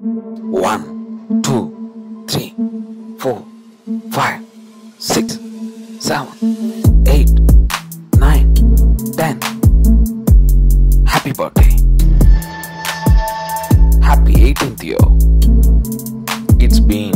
1, 2, 3, 4, 5, 6, 7, 8, 9, 10. Happy birthday. Happy 18th year. It's been